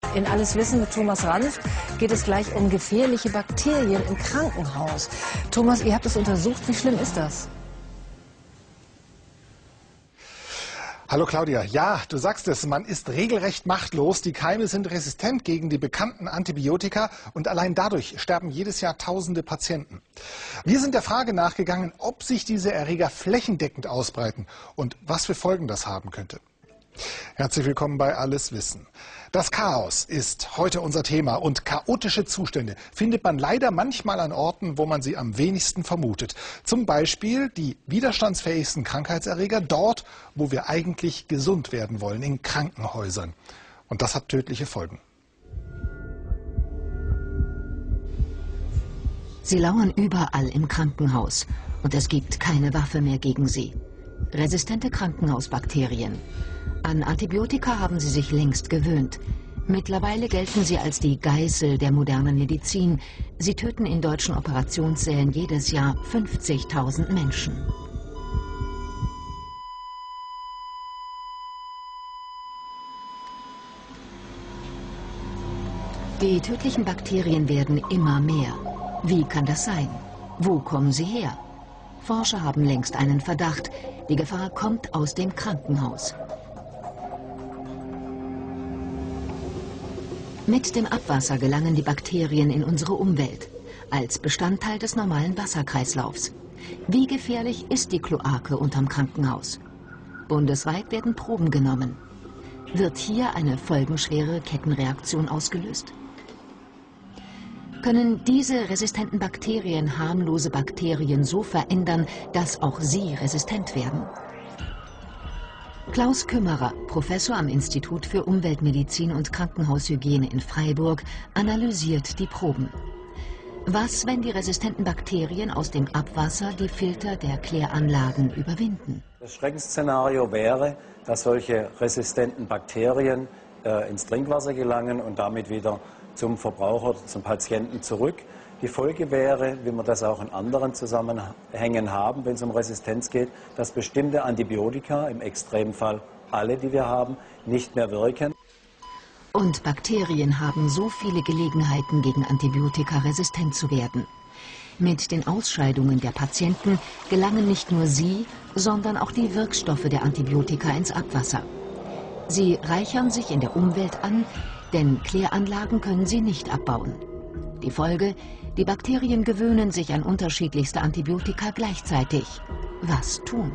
In Alles Wissen mit Thomas Ranft geht es gleich um gefährliche Bakterien im Krankenhaus. Thomas, ihr habt es untersucht. Wie schlimm ist das? Hallo Claudia. Ja, du sagst es, man ist regelrecht machtlos. Die Keime sind resistent gegen die bekannten Antibiotika und allein dadurch sterben jedes Jahr tausende Patienten. Wir sind der Frage nachgegangen, ob sich diese Erreger flächendeckend ausbreiten und was für Folgen das haben könnte. Herzlich willkommen bei Alles Wissen. Das Chaos ist heute unser Thema und chaotische Zustände findet man leider manchmal an Orten, wo man sie am wenigsten vermutet. Zum Beispiel die widerstandsfähigsten Krankheitserreger dort, wo wir eigentlich gesund werden wollen, in Krankenhäusern. Und das hat tödliche Folgen. Sie lauern überall im Krankenhaus und es gibt keine Waffe mehr gegen sie. Resistente Krankenhausbakterien. An Antibiotika haben sie sich längst gewöhnt. Mittlerweile gelten sie als die Geißel der modernen Medizin. Sie töten in deutschen Operationssälen jedes Jahr 50.000 Menschen. Die tödlichen Bakterien werden immer mehr. Wie kann das sein? Wo kommen sie her? Forscher haben längst einen Verdacht. Die Gefahr kommt aus dem Krankenhaus. Mit dem Abwasser gelangen die Bakterien in unsere Umwelt, als Bestandteil des normalen Wasserkreislaufs. Wie gefährlich ist die Kloake unterm Krankenhaus? Bundesweit werden Proben genommen. Wird hier eine folgenschwere Kettenreaktion ausgelöst? Können diese resistenten Bakterien harmlose Bakterien so verändern, dass auch sie resistent werden? Klaus Kümmerer, Professor am Institut für Umweltmedizin und Krankenhaushygiene in Freiburg, analysiert die Proben. Was, wenn die resistenten Bakterien aus dem Abwasser die Filter der Kläranlagen überwinden? Das Schreckensszenario wäre, dass solche resistenten Bakterien ins Trinkwasser gelangen und damit wieder zum Verbraucher, zum Patienten zurück. Die Folge wäre, wie wir das auch in anderen Zusammenhängen haben, wenn es um Resistenz geht, dass bestimmte Antibiotika, im Extremfall alle, die wir haben, nicht mehr wirken. Und Bakterien haben so viele Gelegenheiten, gegen Antibiotika resistent zu werden. Mit den Ausscheidungen der Patienten gelangen nicht nur sie, sondern auch die Wirkstoffe der Antibiotika ins Abwasser. Sie reichern sich in der Umwelt an, denn Kläranlagen können sie nicht abbauen. Die Folge: Die Bakterien gewöhnen sich an unterschiedlichste Antibiotika gleichzeitig. Was tun?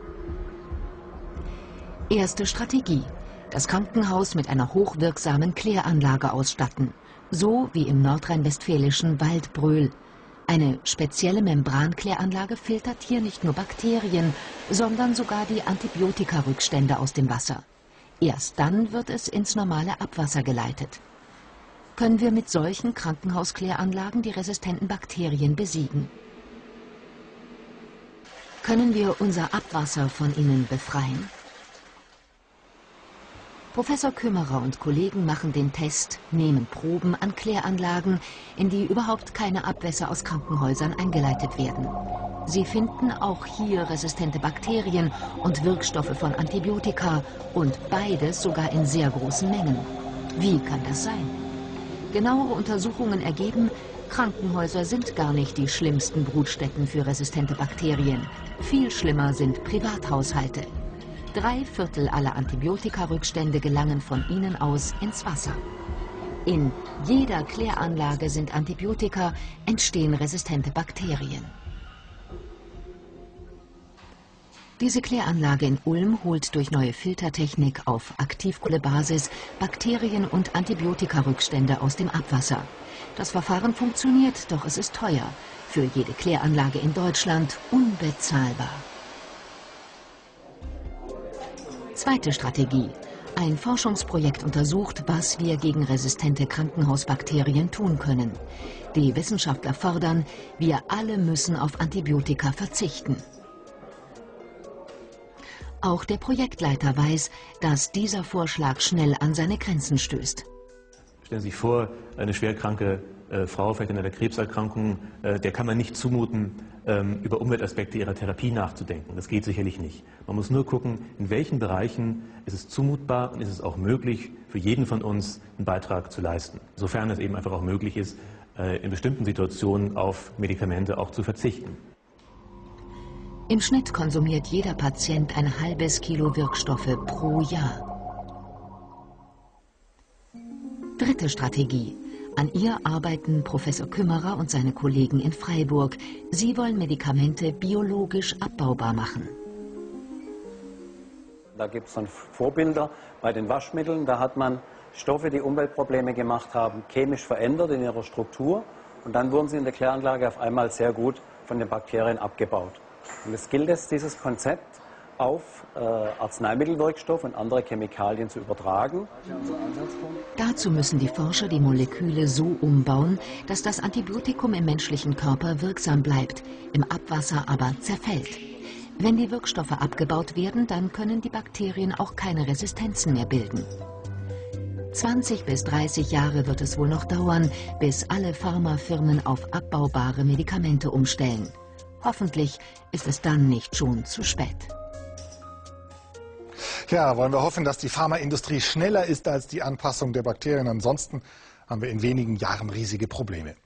Erste Strategie: Das Krankenhaus mit einer hochwirksamen Kläranlage ausstatten. So wie im nordrhein-westfälischen Waldbröl. Eine spezielle Membrankläranlage filtert hier nicht nur Bakterien, sondern sogar die Antibiotikarückstände aus dem Wasser. Erst dann wird es ins normale Abwasser geleitet. Können wir mit solchen Krankenhauskläranlagen die resistenten Bakterien besiegen? Können wir unser Abwasser von ihnen befreien? Professor Kümmerer und Kollegen machen den Test, nehmen Proben an Kläranlagen, in die überhaupt keine Abwässer aus Krankenhäusern eingeleitet werden. Sie finden auch hier resistente Bakterien und Wirkstoffe von Antibiotika und beides sogar in sehr großen Mengen. Wie kann das sein? Genauere Untersuchungen ergeben, Krankenhäuser sind gar nicht die schlimmsten Brutstätten für resistente Bakterien. Viel schlimmer sind Privathaushalte. 3/4 aller Antibiotikarückstände gelangen von ihnen aus ins Wasser. In jeder Kläranlage sind Antibiotika, entstehen resistente Bakterien. Diese Kläranlage in Ulm holt durch neue Filtertechnik auf Aktivkohlebasis Bakterien- und Antibiotikarückstände aus dem Abwasser. Das Verfahren funktioniert, doch es ist teuer. Für jede Kläranlage in Deutschland unbezahlbar. Zweite Strategie. Ein Forschungsprojekt untersucht, was wir gegen resistente Krankenhausbakterien tun können. Die Wissenschaftler fordern, wir alle müssen auf Antibiotika verzichten. Auch der Projektleiter weiß, dass dieser Vorschlag schnell an seine Grenzen stößt. Stellen Sie sich vor, eine schwerkranke Frau, vielleicht in einer Krebserkrankung, der kann man nicht zumuten, über Umweltaspekte ihrer Therapie nachzudenken. Das geht sicherlich nicht. Man muss nur gucken, in welchen Bereichen ist es zumutbar und ist es auch möglich, für jeden von uns einen Beitrag zu leisten. Sofern es eben einfach auch möglich ist, in bestimmten Situationen auf Medikamente auch zu verzichten. Im Schnitt konsumiert jeder Patient ein halbes Kilo Wirkstoffe pro Jahr. Dritte Strategie. An ihr arbeiten Professor Kümmerer und seine Kollegen in Freiburg. Sie wollen Medikamente biologisch abbaubar machen. Da gibt es dann Vorbilder bei den Waschmitteln. Da hat man Stoffe, die Umweltprobleme gemacht haben, chemisch verändert in ihrer Struktur. Und dann wurden sie in der Kläranlage auf einmal sehr gut von den Bakterien abgebaut. Und es gilt es, dieses Konzept auf Arzneimittelwirkstoff und andere Chemikalien zu übertragen. Dazu müssen die Forscher die Moleküle so umbauen, dass das Antibiotikum im menschlichen Körper wirksam bleibt, im Abwasser aber zerfällt. Wenn die Wirkstoffe abgebaut werden, dann können die Bakterien auch keine Resistenzen mehr bilden. 20 bis 30 Jahre wird es wohl noch dauern, bis alle Pharmafirmen auf abbaubare Medikamente umstellen. Hoffentlich ist es dann nicht schon zu spät. Ja, wollen wir hoffen, dass die Pharmaindustrie schneller ist als die Anpassung der Bakterien. Ansonsten haben wir in wenigen Jahren riesige Probleme.